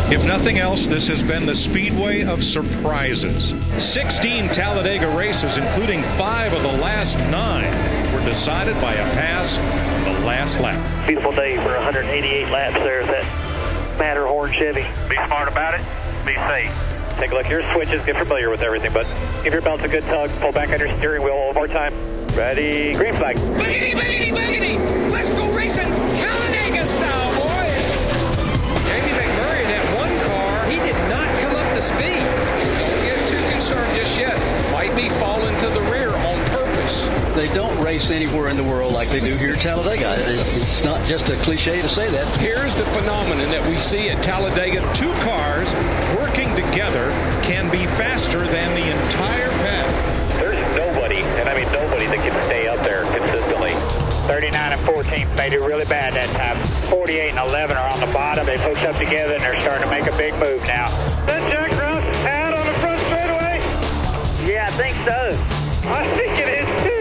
If nothing else, this has been the Speedway of surprises. 16 Talladega races, including 5 of the last 9, were decided by a pass on the last lap. Beautiful day for 188 laps there at that Matterhorn Chevy. Be smart about it. Be safe. Take a look at your switches. Get familiar with everything, but give your belts a good tug. Pull back on your steering wheel one more time. Ready? Green flag. Biggity, biggity, biggity! Let's go racing Talladega style, boys! Jamie McMurray in that one car, he did not come up to speed. Don't get too concerned just yet. Might be falling to the rear on purpose. They don't race anywhere in the world like they do here at Talladega. It's not just a cliche to say that. Here's the phenomenon that we see at Talladega. 2 cars working together can be faster than the entire pack. There's nobody, and I mean nobody, that can stay up there consistently. 39 and 14 made it really bad that time. 48 and 11 are on the bottom. They've hooked up together, and they're starting to make a big move now. That Jack Rouse out on the front straightaway? Yeah, I think so. I think it is too.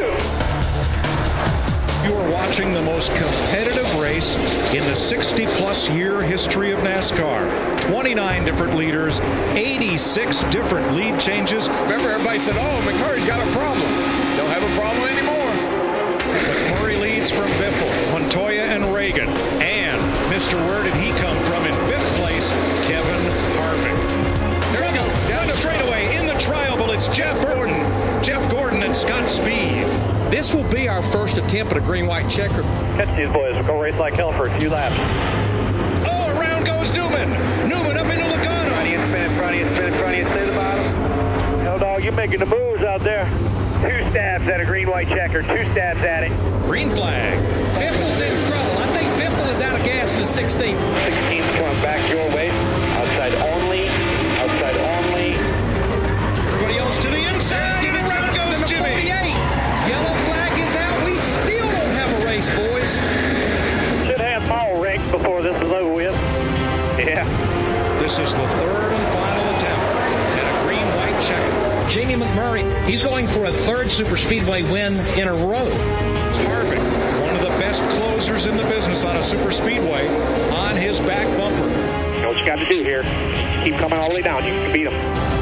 You are watching the most competitive race in the 60-plus year history of NASCAR. 29 different leaders, 86 different lead changes. Remember, everybody said, oh, McMurray's got a problem. Don't have a problem anymore. McMurray leads from Biffle, Montoya, and Reagan. And, Mr. Where did he come from in 5th place? Kevin Harvick. There we go. Down the straightaway in the trioval. It's Jeff Gordon. Jeff Gordon and Scott Speed. This will be our first attempt at a green-white checker. Catch these boys. We'll go race like hell for a few laps. Oh, around goes Newman. Newman up into Logano. Spin in front of you, spin in front of you, stay to the bottom. Hell, dog, you're making the moves out there. 2 stabs at a green-white checker. 2 stabs at it. Green flag. Biffle's in trouble. I think Biffle is out of gas in the 16th. 16's coming back your way. Outside only. Outside only. Everybody else to the inside. And around goes Jimmy. 48. Yellow flag is out. We still don't have a race, boys. Should have mall ranked before this is over with. Yeah. This is the 3rd and final attempt at a green-white checker. Jamie McMurray, he's going for a 3rd Super Speedway win in a row. Harvick, one of the best closers in the business on a super speedway, on his back bumper. You know what you got to do here. Keep coming all the way down. You can beat them.